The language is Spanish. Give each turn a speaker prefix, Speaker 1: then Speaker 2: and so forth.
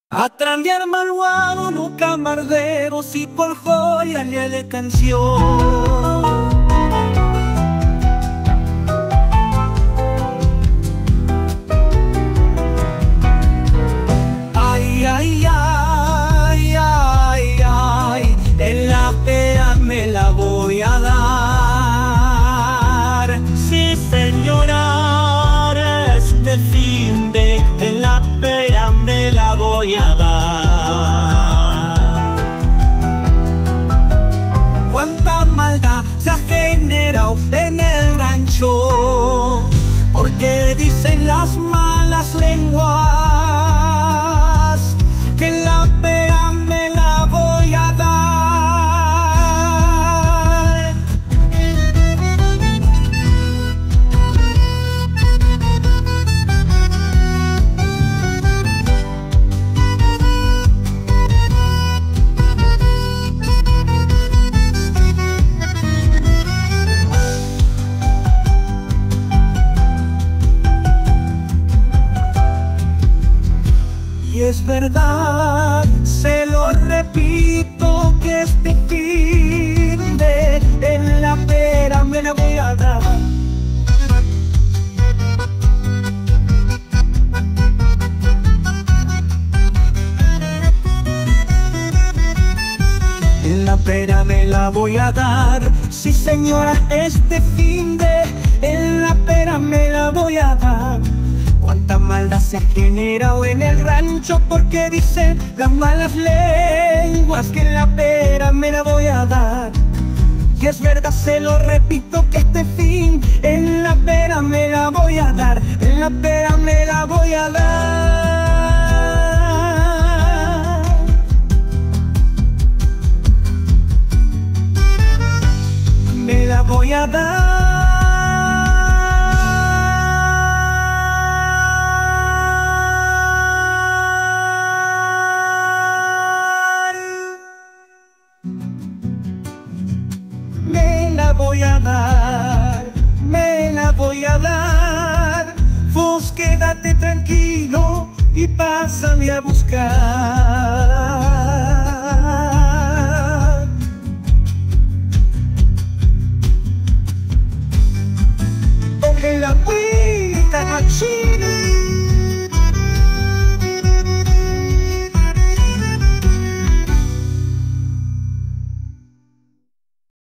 Speaker 1: Atrandiar malvado no camardero, si por joya le canción. Ay, ay, ay, ay, ay, en la pera me la voy a dar. Sí, señora, este fin de en la pera me la voy a dar. Cuánta maldad se ha generado en el rancho, porque dicen las malas lenguas que la pera me la voy a dar. Y es verdad, se lo repito, que este fin de en la pera me la voy a dar. En la pera me la voy a dar. Sí, señora, este fin de en la pera me la voy a dar. Cuánta maldad se ha generado en el rancho, porque dicen las malas lenguas que en la pera me la voy a dar. Y es verdad, se lo repito, que este fin en la pera me la voy a dar. En la pera me la voy a dar. Me la voy a dar. Me la voy a dar, me la voy a dar. Vos quédate tranquilo y pásame a buscar.